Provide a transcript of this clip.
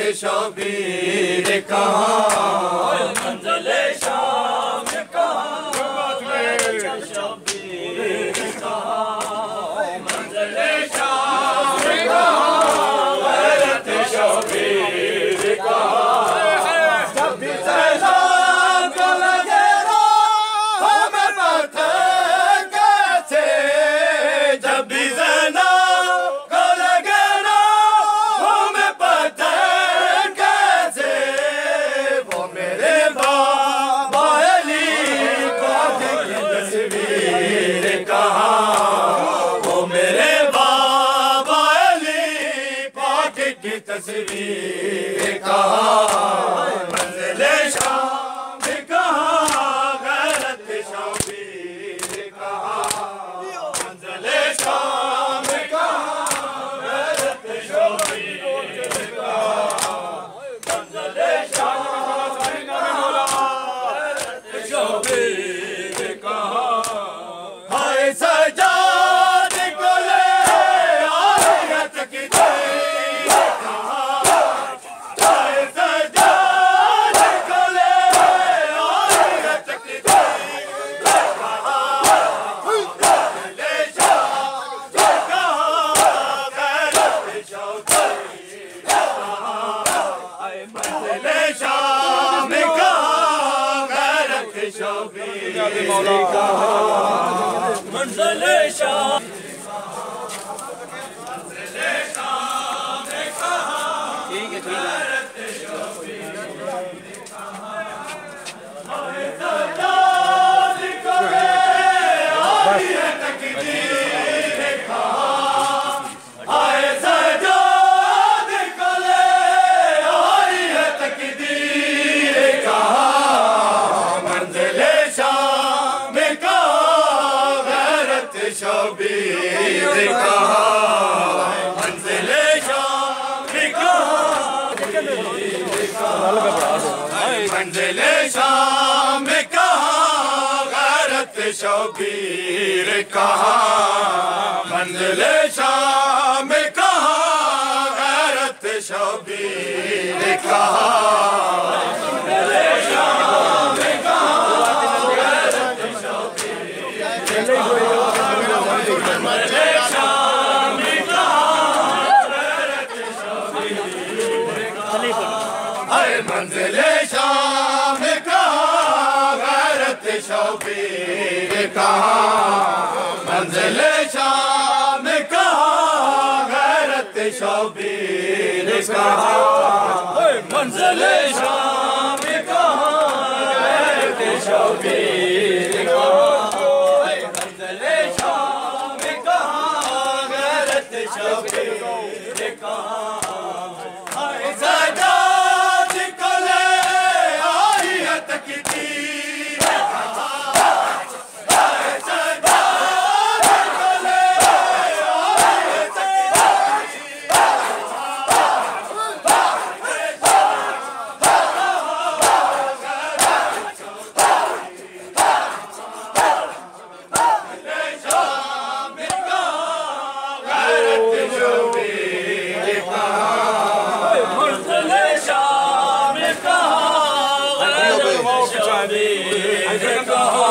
शबीर कहाँ, मंज़िले शाम कहाँ, शबीर कहाँ, मंज़िले शाम कहाँ, गैरत शबीर कहाँ। जब भी सैलाब को लगे ना हमें पत्थर कैसे, जब भी सैलाब को लगे ना हमें पत्थर कैसे, वो मेरे बाबा अली पाक की तस्वीर कहाँ, वो मेरे बाबा अली पाक की तस्वीर कहाँ, मंज़िले शाम कहाँ, गैरत शबीर कहाँ, मंज़िले शाम कहाँ, गैरत शबीर कहाँ, मंज़िले शाम कहाँ, गैरत शबीर कहाँ। हाय सजाद को ले आयत की तेरी कहाँ, हाय सजाद को ले आयत की तेरी कहाँ, मंज़िले शाम कहाँ, गैरत शबीर कहाँ, मंज़िले शाम कहाँ, गैरत शबीर कहाँ, मंज़िले शाम, मंज़िले शाम कहाँ, गैरत शबीर कहाँ। हाय सजाद को ले आयत की तेरी कहाँ, हाय सजाद को ले आयत की तेरी कहाँ, मंज़िले शाम कहाँ, गैरत शबीर कहाँ, मंज़िले शाम कहाँ, मंज़िले शाम कहाँ, गैरत शबीर कहाँ, मंज़िले शाम कहाँ, गैरत शबीर कहाँ, मंज़िले शाम कहाँ, गैरत शबीर मंज़िले शाम कहाँ, गैरत शबीर कहाँ, मंज़िले शाम कहाँ, गैरत शबीर कहाँ, मंज़िले शाम कहाँ, गैरत शबीर कहाँ, मंज़िले शाम कहाँ, गैरत शबीर कहाँ। हाय सजाद को ले आयत की तेरी कहाँ, हाय सजाद को ले आयत की तेरी कहाँ, मंज़िले शाम कहाँ, गैरत शबीर कहाँ, मंज़िले शाम कहाँ, गैरत शबीर कहाँ, मंज़िले शाम कहाँ, गैरत शबीर कहाँ।